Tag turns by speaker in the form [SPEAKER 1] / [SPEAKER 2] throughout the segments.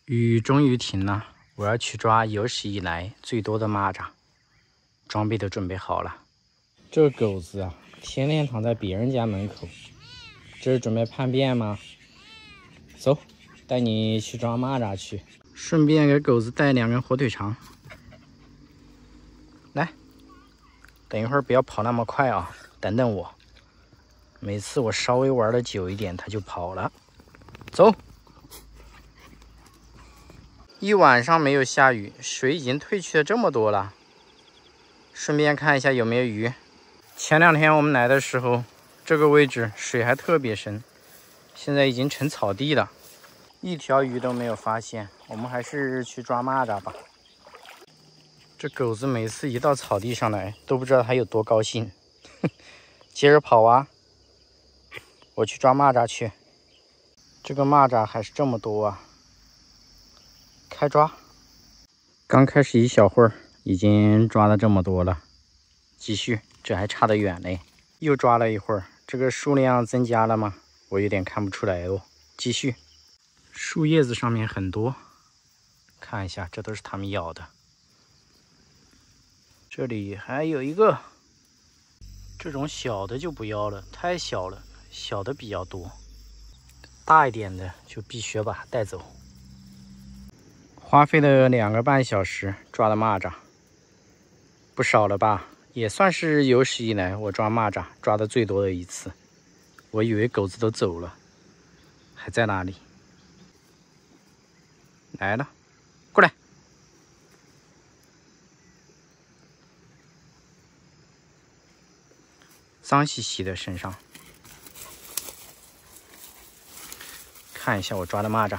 [SPEAKER 1] 雨终于停了，我要去抓有史以来最多的蚂蚱，装备都准备好了。这个狗子啊，天天躺在别人家门口，这是准备叛变吗？走，带你去抓蚂蚱去，顺便给狗子带2根火腿肠。来，等一会儿不要跑那么快啊，等等我。每次我稍微玩的久一点，它就跑了。走。一晚上没有下雨，水已经退去了这么多了。顺便看一下有没有鱼。前2天我们来的时候，这个位置水还特别深，现在已经成草地了，一条鱼都没有发现。我们还是去抓蚂蚱吧。这狗子每次一到草地上来，都不知道它有多高兴。接着跑啊！我去抓蚂蚱去。这个蚂蚱还是这么多啊！开抓，刚开始一小会儿，已经抓了这么多了。继续，这还差得远嘞。又抓了一会儿，这个数量增加了吗？我有点看不出来哦。继续，树叶子上面很多，看一下，这都是它们咬的。这里还有一个，这种小的就不要了，太小了，小的比较多，大一点的就必须把它带走。花费了2个半小时抓的蚂蚱，不少了吧？也算是有史以来我抓蚂蚱抓的最多的一次。我以为狗子都走了，还在那里。来了，过来。脏兮兮的身上，看一下我抓的蚂蚱。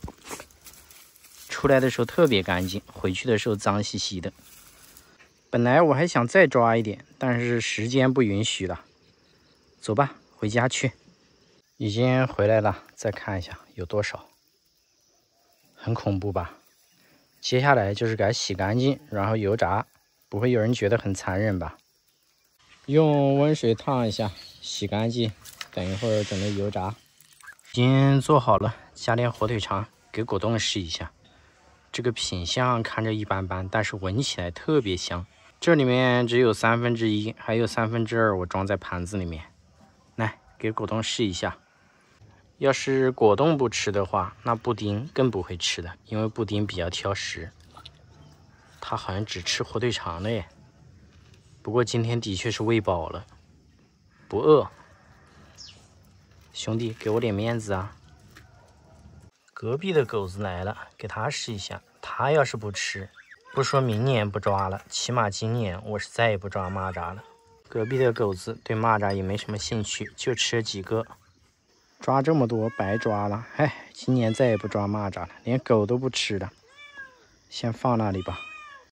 [SPEAKER 1] 出来的时候特别干净，回去的时候脏兮兮的。本来我还想再抓一点，但是时间不允许了。走吧，回家去。已经回来了，再看一下有多少。很恐怖吧？接下来就是给它洗干净，然后油炸，不会有人觉得很残忍吧？用温水烫一下，洗干净，等一会儿准备油炸。已经做好了，加点火腿肠，给果冻试一下。这个品相看着一般般，但是闻起来特别香。这里面只有1/3，还有2/3我装在盘子里面。来，给果冻试一下。要是果冻不吃的话，那布丁更不会吃的，因为布丁比较挑食。他好像只吃火腿肠了耶。不过今天的确是喂饱了，不饿。兄弟，给我点面子啊！隔壁的狗子来了，给他试一下。他要是不吃，不说明年不抓了，起码今年我是再也不抓蚂蚱了。隔壁的狗子对蚂蚱也没什么兴趣，就吃了几个。抓这么多白抓了，哎，今年再也不抓蚂蚱了，连狗都不吃了，先放那里吧。